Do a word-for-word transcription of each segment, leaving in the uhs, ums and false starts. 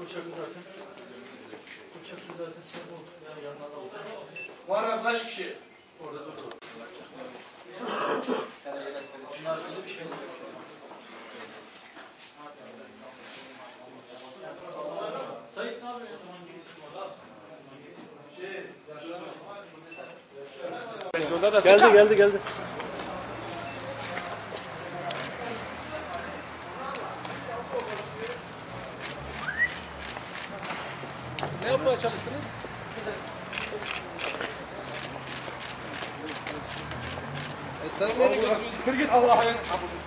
Uçak zaten. Uçak zaten sen ol. Yani yanlarına ol. Var mı kaç kişi? Orada dur. Onlar size bir şey mi? Sayit ne yapıyor? Geldi geldi geldi. Ne yapmaya çalıştınız? Esnaf nereye götürüyorsunuz? Kır git Allah'a ya.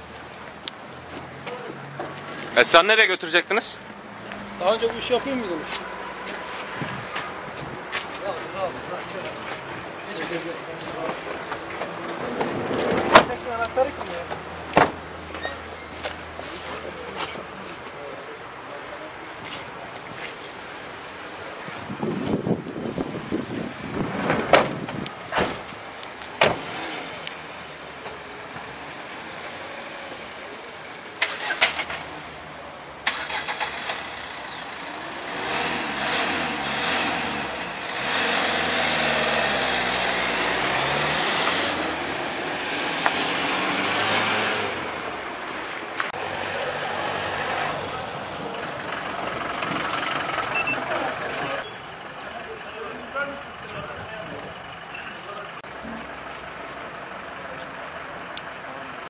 Esnaf nereye götürecektiniz? Daha önce bu işi yapıyor muydunuz? Tekrar anahtarı kim ya?